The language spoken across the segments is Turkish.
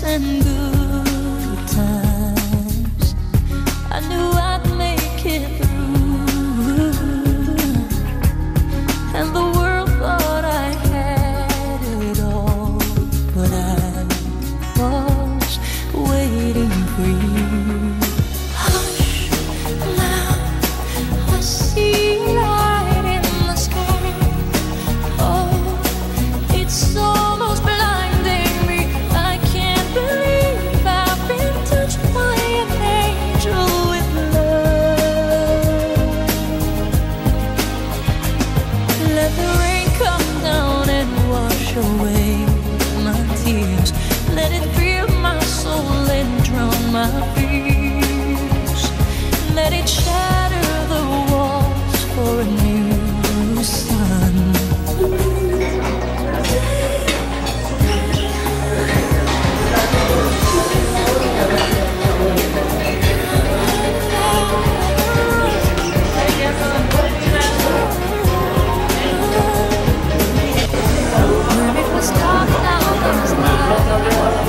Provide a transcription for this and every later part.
and good times. I knew I'd make it through, and the world thought I had it all, but I was waiting for you. Hush, now I see light in the sky. Oh, it's almost blinding me. I can't believe I've been touched by an angel with love. Let the rain come down and wash away my tears. Let it fill my soul and drown my fears. Let it shatter the walls for a new sun. When it was dark, now there's light.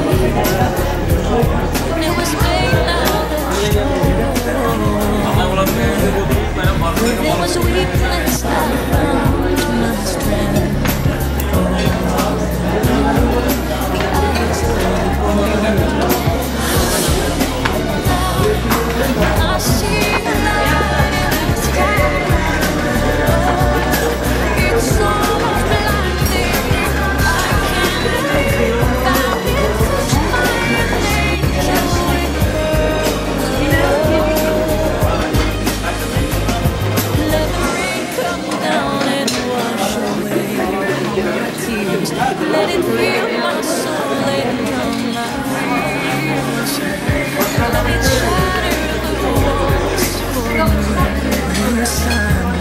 When it was vain, now there's joy. When there was weakness, I found my strength. I see the light in the sky. It's almost blinding. I can't believe I've been touched by an angel with love. Let the rain come down and wash away my tears. Let it fill my soul and drown my fears. Let it shatter the walls for a new sun.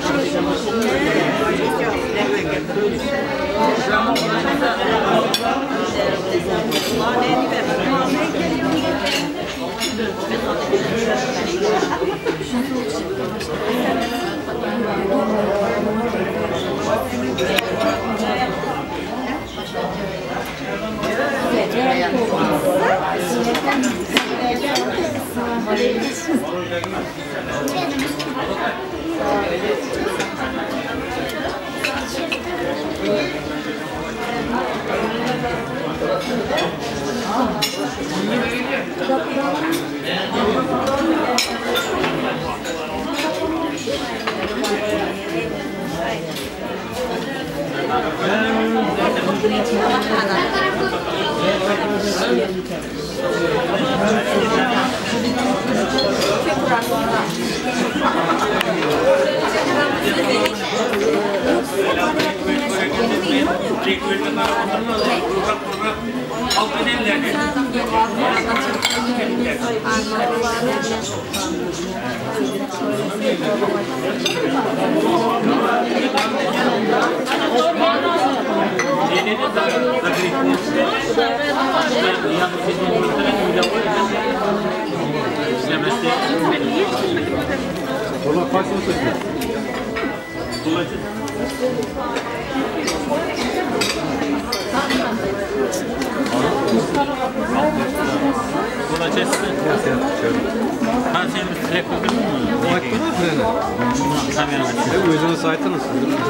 O'zini saytini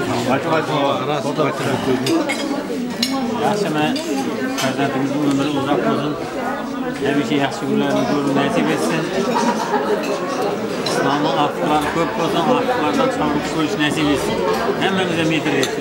yaxshi men farzandimizning umri uzoq bo'lsin. Hamisha yaxshi kunlarni ko'rib nasib etsin. Islomning afqlari ko'p bo'lsin, afqlardan chiqib ko'rish nasib etsin. Hammamizga metr etsin.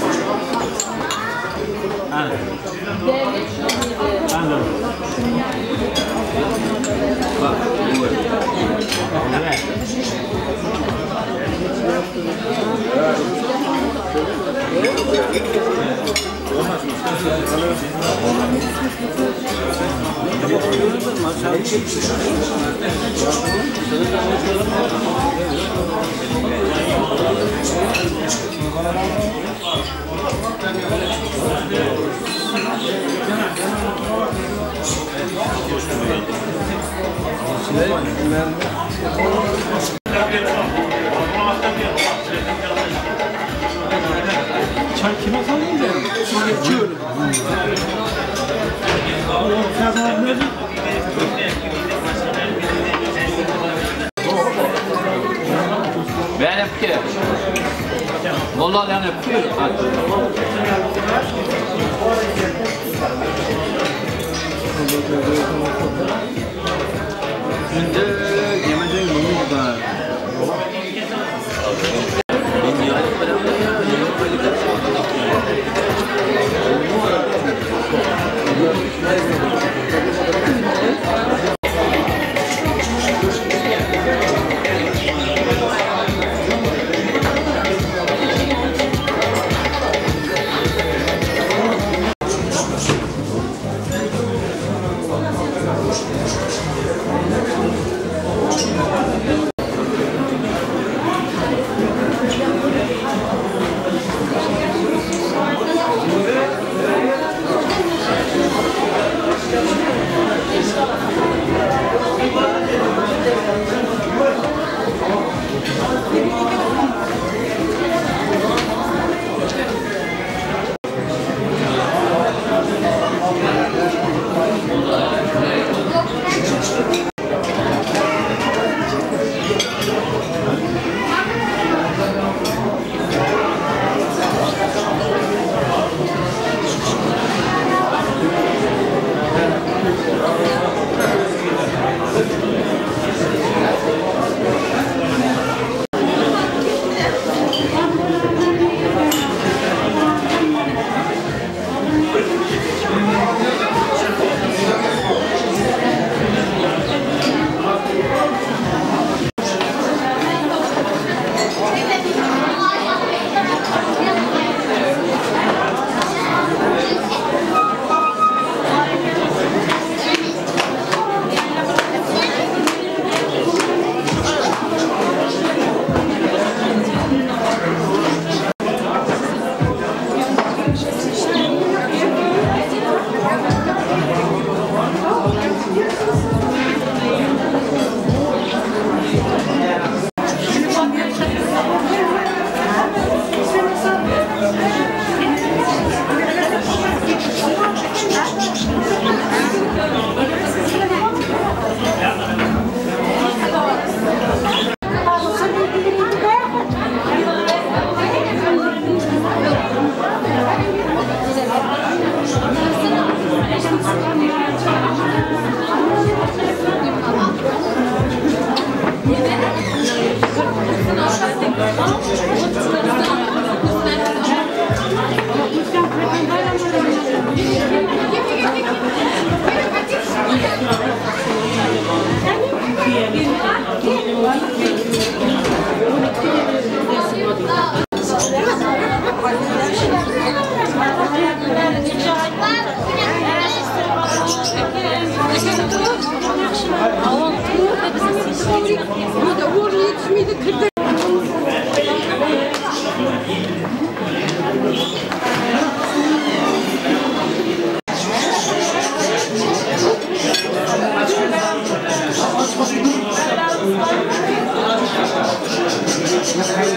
Çay kime sallayayım da? Şimdi içiyorum. Ben yapıyorum. Vallahi ben yapıyorum. Şimdi yemeyeceğin bunu da.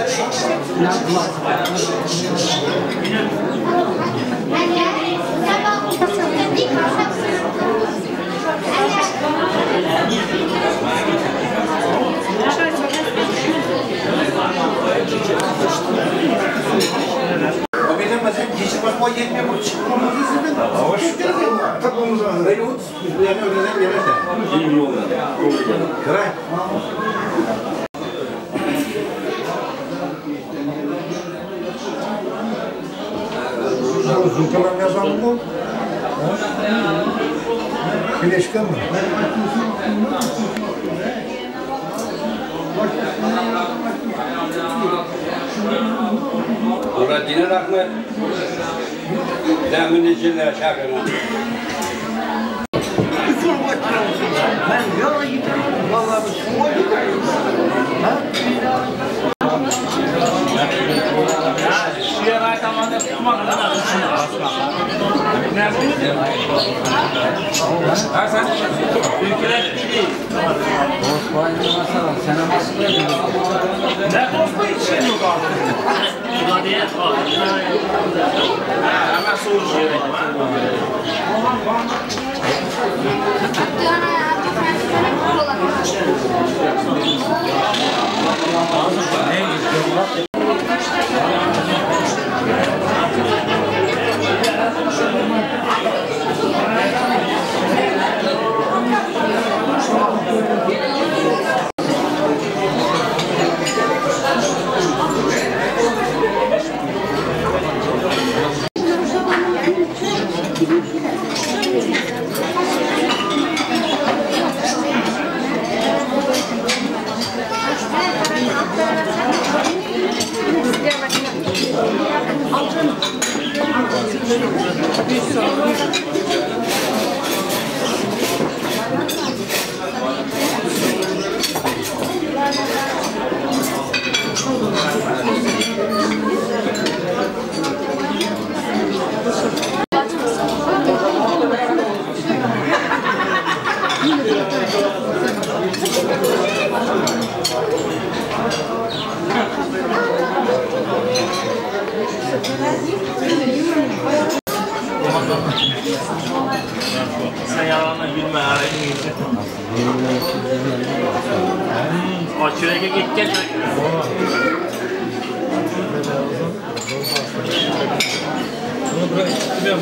Benim mesela geçip bakma yetmiyor mu? Çıkmamızı sizden. Hoş. Takmamız var. Öyle ut. Yani ödeden gelirse. İyi yol. Kıray. Zulkan'ın yazanı mı? Güneşkan mı? Orada dinar aklı demin içinde şakına. Ben yola gidiyorum. Vallahi bu soğuk gidiyorum. Ha? Şuraya var tamam da tutmak lan. Ne bu? Ha sen ülkeler değil. Osmanlı masal, sen nasıl Ne Osmanlı için yok abi? Bu diye. Hemen soğuyor. Sen yalanla gülme arayın geçin. Açıra git gel. Bunu bırak istemiyorum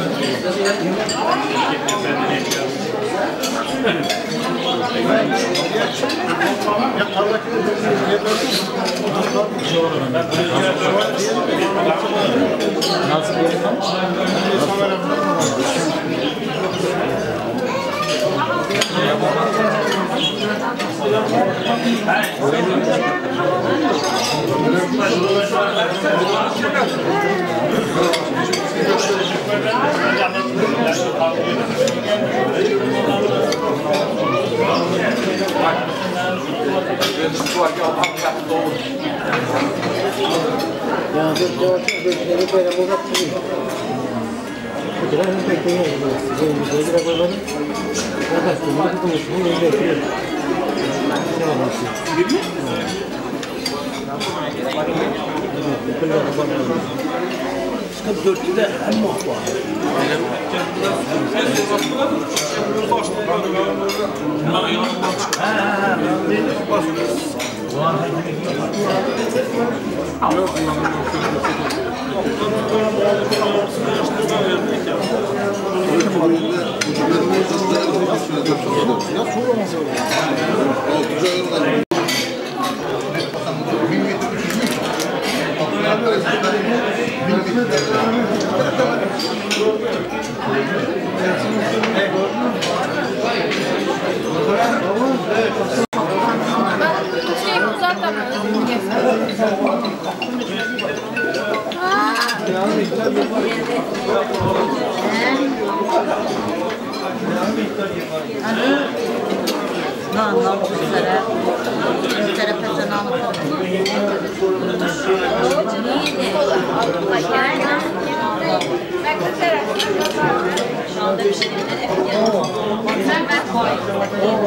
nasıl bir yapalım? Dörtlüde hem mahva.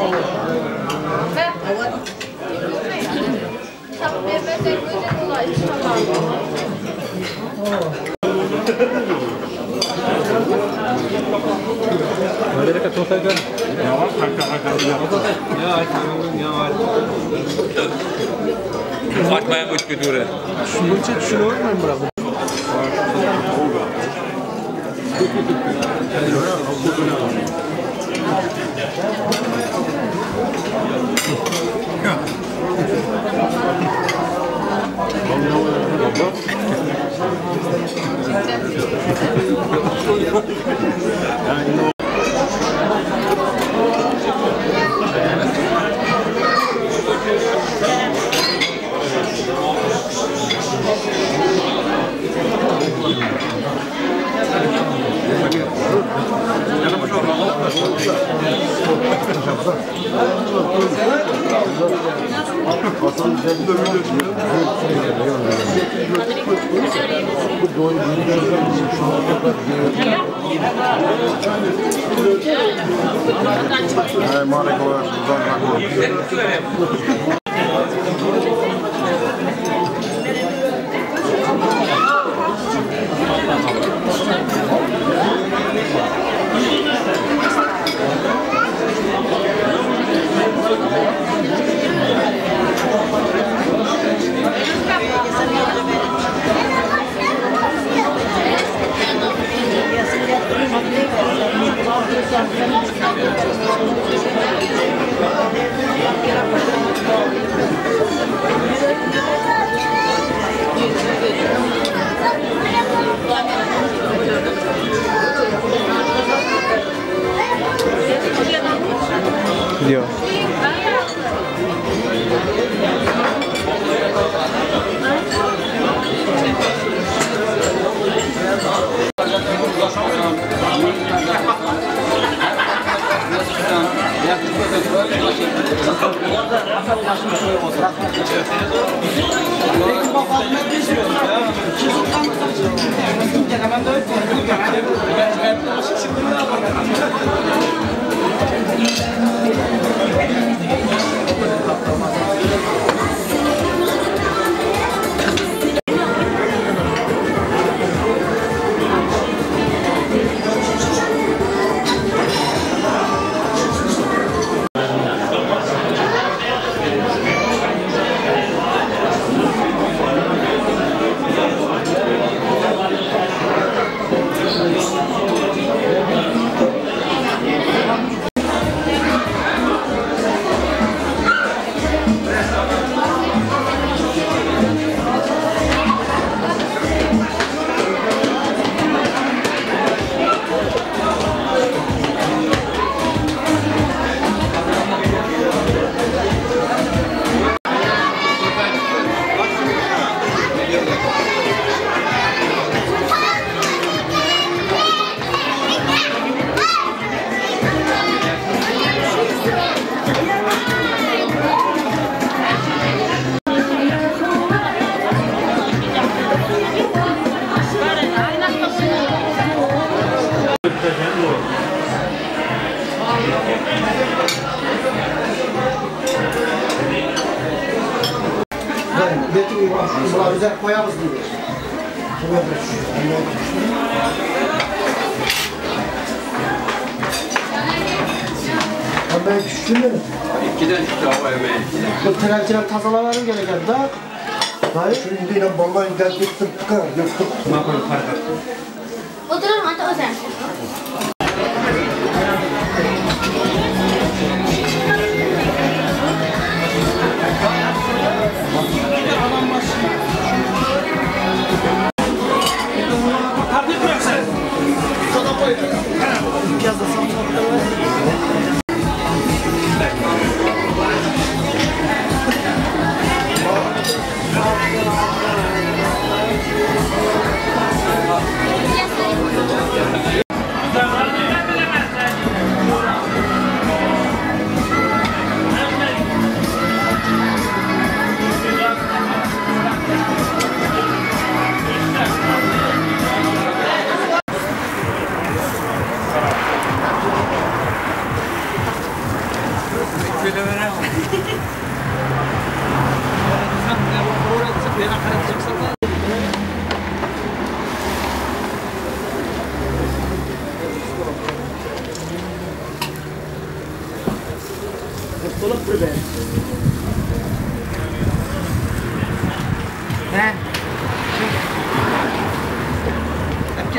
Tabii ben de Amerika tohaydan. Yavaş Atmayan üç götürür. Şunun için şunu olmayayım bırakın. Gidiyor. Bunlar güzel koyarız diye. Ben küçüktüm benim. İkiden çıktı hava yemeği. Bu trençiler tazalamam gereken da. Hayır. Şu indiyle vallahi internet ettim. Yoktuk. Ne yapalım fark ettim. Oturalım hadi o sen.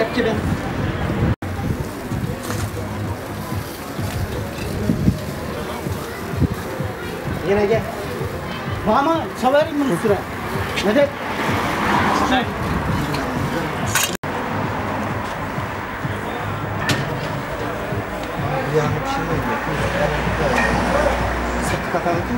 Kepçe ben. Yine gel. Mama çalarım bunu sıra. Medet. Yani bir şey değil. Sıkı kapalı.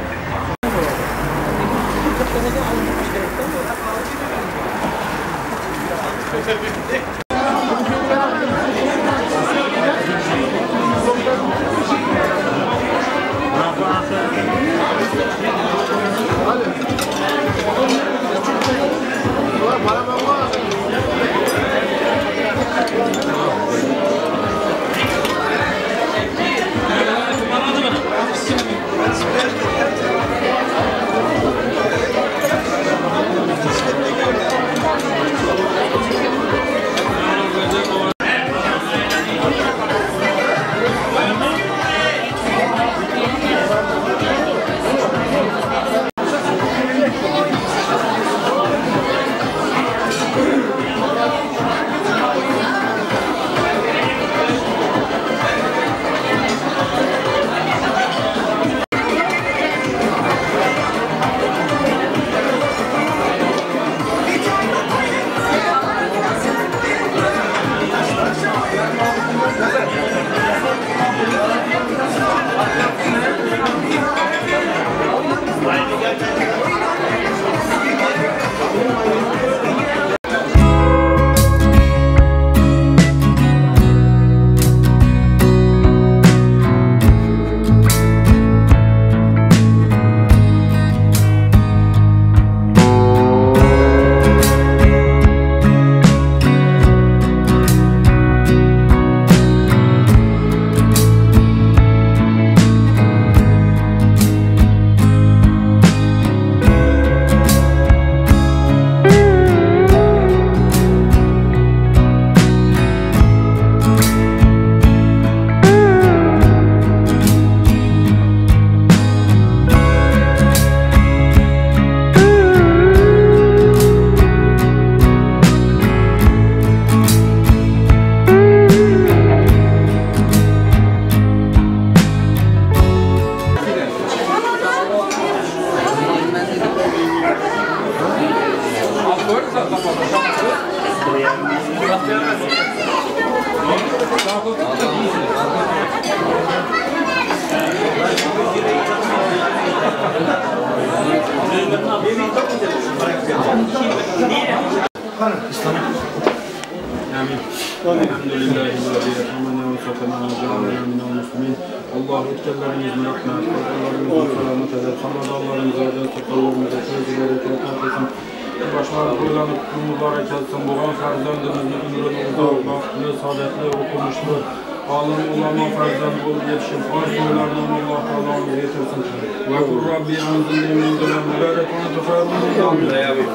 Allah etkilerimiz mülkmet, Allah'ımızın selamet eder, Ramazanlarımızı eder, tutallarımızı, sözleri tekrar etsin. Başlarına koyulanıp mübarek etsin, boğan ferzendimizin ömrünü uzakla, ne saadetli okumuşlu, alim ulama ferzend ol yetişip, arzularından Allah Allah'ımızı getirsin. Ve kul Rabbi anzilni min dönem, mübarek ona teferruğunu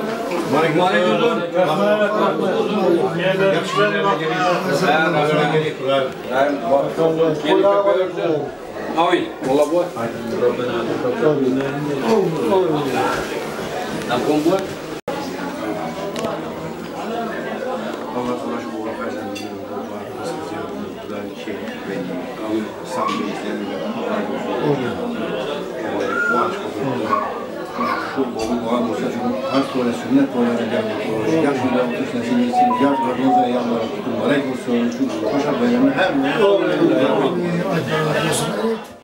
Amin. Valla bu. Nampung buat. Sonra sünnet olarak gelmek. Yaşında otursun, yaşlarınıza yanlara tutun. Aleyküm selam. Şu koşa bayramı her